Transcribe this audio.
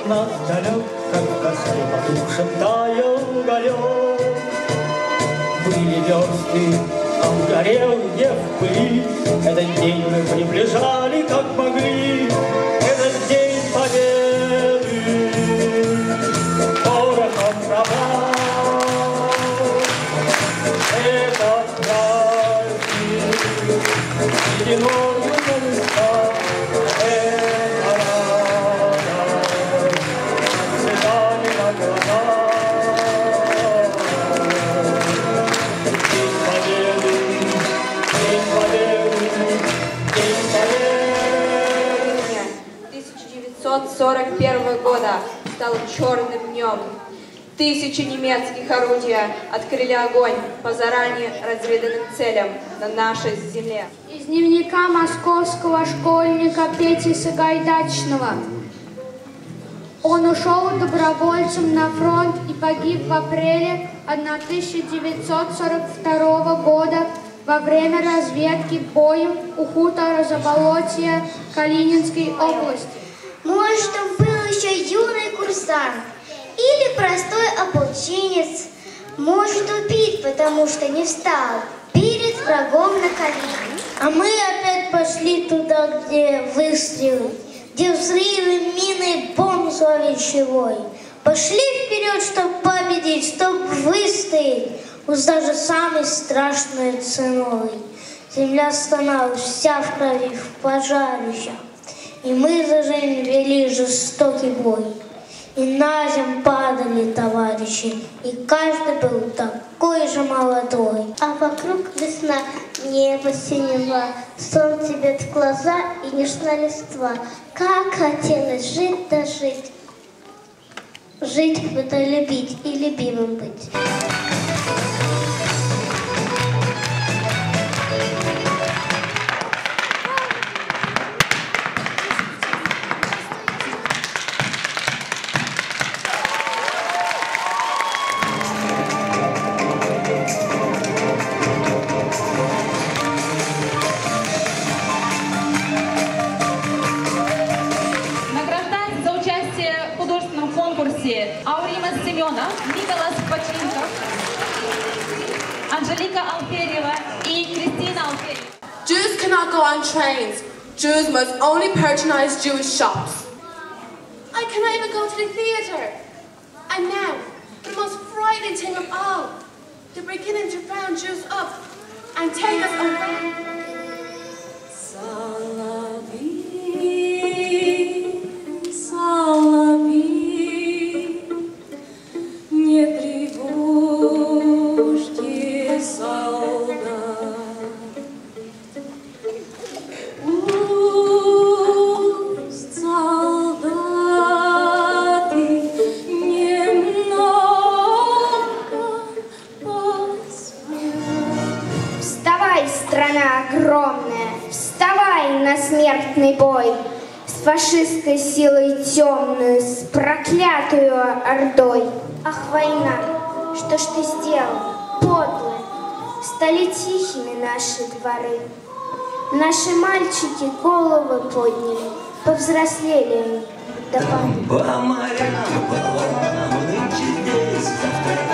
нас далек, как в костре потухшем таял уголек. Были версты, а он горел не в пыли. Этот день мы приближали, как могли. Этот день победы, порохом права. Этот праздник, ледяной лука, это радость, цветами на глазах. День победы, день победы, день победы. 1941 года стал черным днем. Тысячи немецких орудий открыли огонь по заранее разведанным целям на нашей земле. Из дневника московского школьника Пети Сагайдачного. Он ушел добровольцем на фронт и погиб в апреле 1942 года во время разведки боем у хутора Заболотья Калининской области. Может, он был еще юный курсант или простой ополченец. Может, убит, потому что не встал перед врагом на колени. А мы опять пошли туда, где выстрелы, где взрывы, мины, бомб зловещий вой. Пошли вперед, чтоб победить, чтоб выстоять, пусть даже самой страшной ценой. Земля стонала вся в крови, в пожарищах, и мы за жизнь вели жестокий бой. И на землю падали товарищи, и каждый был такой же молодой. А вокруг весна, небо синего, солнце бьет в глаза и нежна листва. Как хотелось жить да жить. Жить — это любить и любимым быть. Ауримас Семенов, Николас Починков, Анжелика Алферьева и Кристина Алферьева. Jews cannot go on trains. Jews must only patronize Jewish shops. I cannot even go to the theater. And now, the most frightening thing of all, they're beginning to round Jews up and take us away. Страна огромная, вставай на смертный бой с фашистской силой темную, с проклятую ордой. Ах, война, что ж ты сделал, подлая? Стали тихими наши дворы. Наши мальчики головы подняли, повзрослели они до поры. По морям, по волнам, нынче здесь, завтра